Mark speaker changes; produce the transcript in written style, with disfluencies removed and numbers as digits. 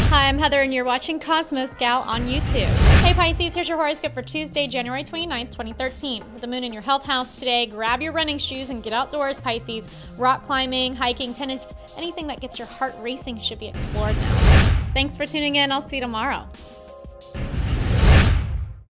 Speaker 1: Hi, I'm Heather and you're watching Cosmos Gal on YouTube. Hey Pisces, here's your horoscope for Tuesday, January 29th, 2013. With the moon in your health house today, grab your running shoes and get outdoors, Pisces. Rock climbing, hiking, tennis, anything that gets your heart racing should be explored now. Thanks for tuning in. I'll see you tomorrow.